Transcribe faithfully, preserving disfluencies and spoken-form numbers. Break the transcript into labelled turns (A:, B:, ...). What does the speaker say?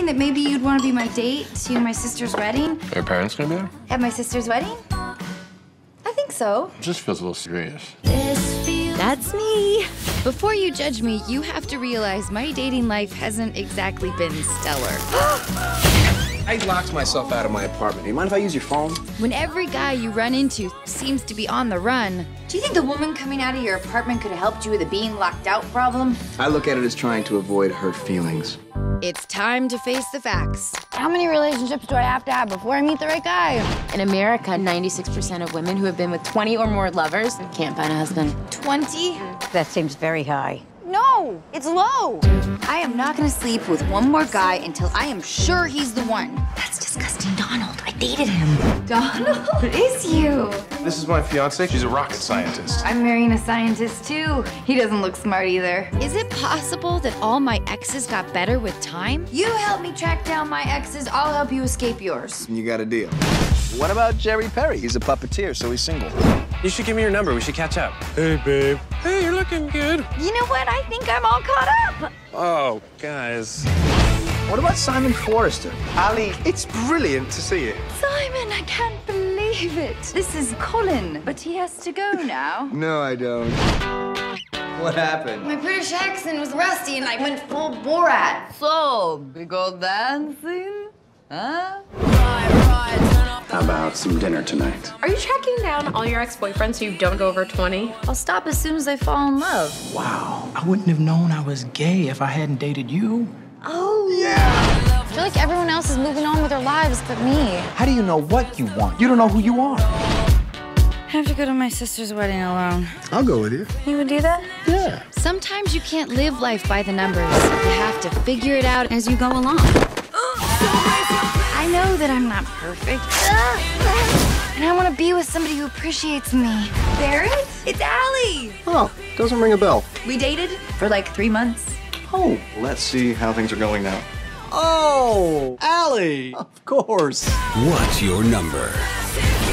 A: that maybe you'd want to be my date to my sister's wedding.
B: Are your parents gonna be there?
A: At my sister's wedding? I think so.
B: It just feels a little serious.
A: That's me. Before you judge me, you have to realize my dating life hasn't exactly been stellar.
C: I locked myself out of my apartment. Do you mind if I use your phone?
A: When every guy you run into seems to be on the run, do you think the woman coming out of your apartment could have helped you with a being locked out problem?
C: I look at it as trying to avoid hurt feelings.
A: It's time to face the facts.
D: How many relationships do I have to have before I meet the right guy?
E: In America, ninety-six percent of women who have been with twenty or more lovers can't find a husband.
A: twenty?
D: That seems very high. No, it's low.
A: I am not gonna sleep with one more guy until I am sure he's the one. That's disgusting, Donald. I dated him. Donald? It is you.
B: This is my fiance. She's a rocket scientist.
A: I'm marrying a scientist too. He doesn't look smart either. Is it possible that all my exes got better with time? You help me track down my exes, I'll help you escape yours.
C: You got a deal. What about Jerry Perry? He's a puppeteer, so he's single.
B: You should give me your number. We should catch up. Hey, babe. Hey, you're looking good.
A: You know what? I think I'm all caught up.
B: Oh, guys.
C: What about Simon Forrester? Ali, it's brilliant to see you.
A: Simon, I can't believe it. This is Colin, but he has to go now.
C: No, I don't. What happened?
A: My British accent was rusty and I went full Borat.
D: So, we go dancing? Huh?
C: How about some dinner tonight?
E: Are you tracking down all your ex-boyfriends so you don't go over twenty?
A: I'll stop as soon as I fall in love.
F: Wow, I wouldn't have known I was gay if I hadn't dated you.
A: Oh.
C: Yeah!
D: I feel like everyone else is moving on with their lives but me.
F: How do you know what you want? You don't know who you are.
A: I have to go to my sister's wedding alone.
C: I'll go with you.
A: You would do that?
C: Yeah.
A: Sometimes you can't live life by the numbers. You have to figure it out as you go along. I know that I'm not perfect. And I want to be with somebody who appreciates me. Faris? It's Allie.
C: Oh, doesn't ring a bell.
A: We dated for like three months.
C: Oh, let's see how things are going now.
F: Oh, Allie! Of course.
G: What's your number?